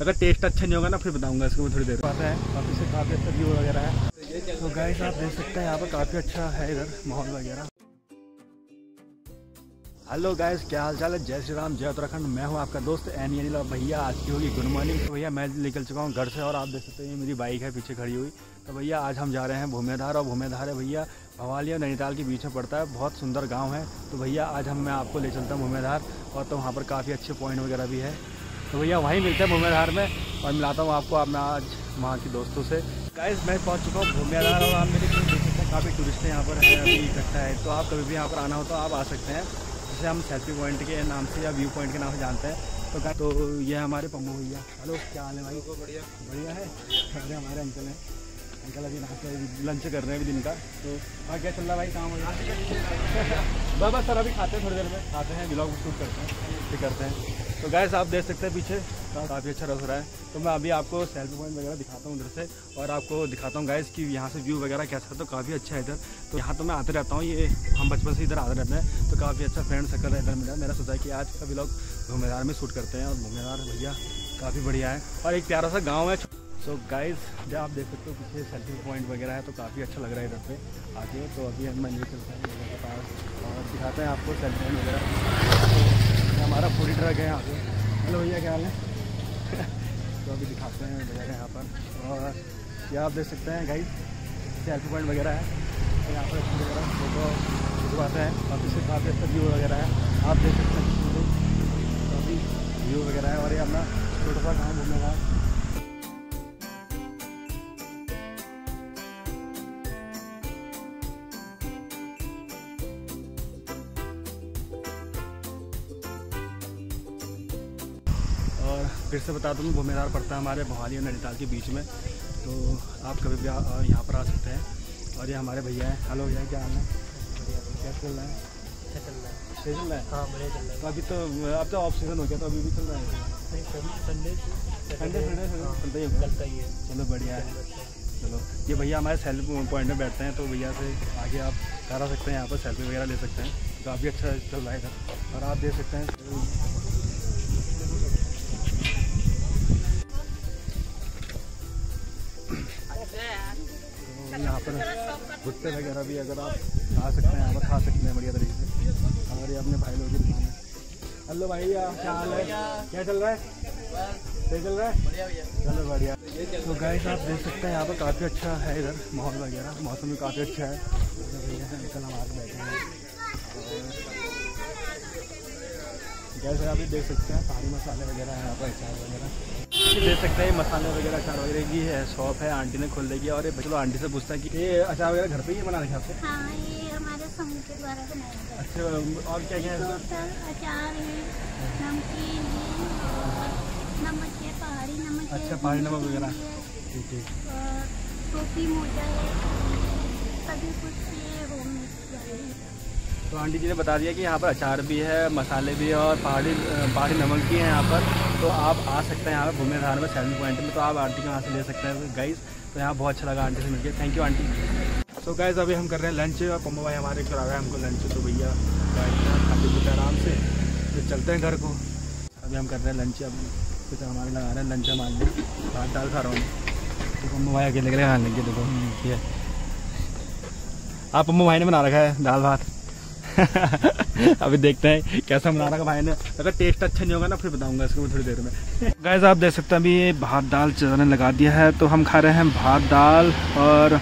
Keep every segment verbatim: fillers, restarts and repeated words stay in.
अगर टेस्ट अच्छा नहीं होगा ना फिर बताऊंगा इसको मैं थोड़ी देर बाद है। काफ़ी से काफ़ी अच्छा व्यू वगैरह है। तो गाइस आप देख सकते हैं यहाँ पर काफ़ी अच्छा है इधर माहौल वगैरह। हेलो गाइस, क्या हाल चाल है? जय श्री राम, जय उत्तराखंड। मैं हूं आपका दोस्त एन यानी भैया। आज की होगी गुड मॉर्निंग। तो भैया मैं निकल चुका हूं घर से और आप देख सकते हैं मेरी बाइक है पीछे खड़ी हुई। तो भैया आज हम जा रहे हैं भूमिधार। और भूमिधार है भैया भवाली और नैनीताल के बीच में पड़ता है, बहुत सुंदर गाँव है। तो भैया आज हम मैं आपको ले चलता हूँ भूमिधार। और तो वहाँ पर काफ़ी अच्छे पॉइंट वगैरह भी है। तो भैया वहीं मिलते हैं भूमिधार में और मिलाता हूँ आपको अपना आज वहाँ के दोस्तों से। गाइस मैं पहुँच चुका हूँ भूमिधार और आप मेरे देख सकते हैं काफ़ी टूरिस्ट यहाँ पर है अभी इकट्ठा है। तो आप कभी भी यहाँ पर आना हो तो आप आ सकते हैं, जिसे हम सेल्फी पॉइंट के नाम से या व्यू पॉइंट के नाम से जानते हैं। तो तो ये हमारे पम्मू भैया। हेलो, क्या हाल है भाई? तो बढ़िया बढ़िया है। अरे हमारे अंकल हैं, अंकल अभी नाश्ते लंच कर रहे हैं अभी दिन का। तो हाँ क्या चल रहा भाई काम? बस बस सर अभी खाते हैं, थोड़ी देर में खाते हैं, ब्लॉग शूट करते हैं, फिर करते हैं। तो गैस आप देख सकते हैं पीछे काफ़ी अच्छा रस रहा है। तो मैं अभी आपको सेल्फी पॉइंट वगैरह दिखाता हूँ उधर से और आपको दिखाता हूँ गैस कि यहाँ से व्यू वगैरह कैसा है। तो काफ़ी अच्छा है इधर। तो यहाँ तो मैं आते रहता हूँ, ये हम बचपन से इधर आते रहते हैं। तो काफ़ी अच्छा फ्रेंड सर्कल है इधर मेरा। मेरा सोचा है कि आज का ब्लॉग भूमिधार में शूट करते हैं। और भूमिधार भैया काफ़ी बढ़िया है और एक प्यारा सा गाँव है। सो गाइस जब आप देख सकते हो पीछे सेल्फी पॉइंट वगैरह है तो काफ़ी अच्छा लग रहा है इधर पे आके। तो अभी हम मंदिर चलते हैं जगह के पास और दिखाते हैं आपको सेल्फी पॉइंट वगैरह। तो हमारा फूडी ट्रक है यहाँ पे। हेलो भैया, क्या हाल है? तो अभी दिखाते हैं जगह यहाँ पर। और ये आप देख सकते हैं गाइस सेल्फी पॉइंट वगैरह है। तो यहाँ पर अच्छी वगैरह फोटो खिंचवाते हैं। काफ़ी से काफ़ी अच्छा व्यू वगैरह है, आप देख सकते हैं काफ़ी व्यू वगैरह है। और ये अपना छोटा सा गाँव भूमिधार। और फिर से बता दूँ भूमिधार पड़ता है हमारे भवाली और नैनीताल के बीच में। तो आप कभी भी यहाँ पर आ सकते हैं। और ये हमारे भैया हैं। हेलो भैया, क्या हाल है? क्या चल रहा है? अच्छा चल रहा है। सही चल रहा है? हाँ बढ़िया चल रहा है। तो अभी तो अब तो ऑफ सीजन हो गया, तो अभी भी चल रहा है? संडे संडे संडे चलता ही चलता ही है। चलो बढ़िया है। चलो ये भैया हमारे सेल्फी पॉइंट में बैठते हैं। तो भैया से आगे आप करा सकते हैं, यहाँ पर सेल्फी वगैरह ले सकते हैं। तो काफ़ी अच्छा चल रहा है इधर। और आप देख सकते हैं यहाँ पर भुट्टे वगैरह भी अगर आप खा सकते हैं, यहाँ पर खा सकते हैं बढ़िया तरीके से। हमारे अपने भाई लोग की दुकान है। हेलो भैया, क्या हाल है? क्या चल रहा है? सही चल रहा है? बढ़िया भैया, चलो बढ़िया। तो गाइस आप देख सकते हैं यहाँ पर काफ़ी अच्छा है इधर माहौल वगैरह। मौसम भी काफ़ी अच्छा है। भैया अंकल हमारे बैठे हैं। जैसे आप देख सकते हैं पहाड़ी मसाले वगैरह है यहाँ पर, अचार वगैरह देख सकते हैं। मसाले वगैरह अचार वगैरह की है शॉप है, आंटी ने खोल देगी। और ये चलो आंटी से पूछता है कि ये अचार वगैरह घर पे ही बना रखे आपसे? हाँ, ये हमारे समूह के द्वारा बनाया गया। अच्छा, और क्या क्या है? अचार है, नमकीन है और नमक है, पहाड़ी नमक है। अच्छा, पहाड़ी नमक वगैरह। ठीक ठीक। और टोपी मोजा है, सभी कुछ ये होम। तो आंटी जी ने बता दिया कि यहाँ पर अचार भी है, मसाले भी है और पहाड़ी पहाड़ी नमक भी है यहाँ पर। तो आप आ सकते हैं यहाँ पर भूमिधार में सेल्फी पॉइंट में। तो आप आंटी को यहाँ से ले सकते हैं गाइस। तो यहाँ बहुत अच्छा लगा आंटी से मिलकर, thank you aunty. So guys अभी हम कर रहे हैं लंच और पम्मू भाई हमारे करा रहे हैं हमको लंच। तो भैया खाते पीते आराम से फिर चलते हैं घर को। अभी हम कर रहे हैं लंच। अब फिर हमारे लगा रहे हैं लंच मान ली भात दाल खा रहा हूँ। तो पम्मू भाई अकेले अकेले खाने लगे। देखो ये आप पम्मू भाई ने बना रखा है दाल भात। अभी देखते हैं कैसा बना रखा भाई ने। अगर टेस्ट अच्छा नहीं होगा ना फिर बताऊंगा इसको थोड़ी देर में। गाइस आप देख सकते हैं अभी ये भात दाल चलने लगा दिया है। तो हम खा रहे हैं भात दाल और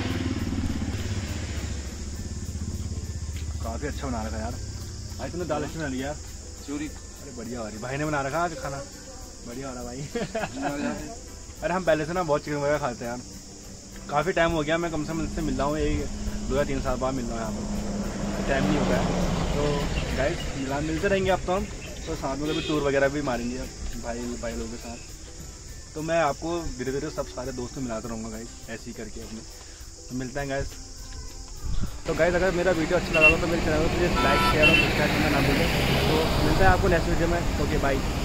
काफ़ी अच्छा बना रखा यार भाई। तुमने दाल अच्छी बना लिया यार, चूरी। अरे बढ़िया हो रही, भाई ने बना रखा आज खाना, बढ़िया हो रहा भाई। अरे हम पहले से ना बहुत चिकन वगैरह खाते हैं यार। काफ़ी टाइम हो गया, मैं कम से कम इससे मिल रहा हूँ, एक दो या तीन साल बाद मिल रहा हूँ यहाँ पर, टाइम नहीं होता है। तो गाइस मिला मिलते रहेंगे अब तो हम। तो साथ में कभी टूर वगैरह भी मारेंगे भाई भाई लोगों के साथ। तो मैं आपको धीरे धीरे सब सारे दोस्तों मिलाता रहूँगा गाइस, ऐसे ही करके अपने। तो मिलते हैं गाइस। तो गाइस अगर मेरा वीडियो अच्छा लगा हो तो मेरे चैनल को प्लीज़ लाइक शेयर और सब्सक्राइब करना ना भूलें। तो मिलते हैं आपको नेक्स्ट वीडियो में। Okay bye.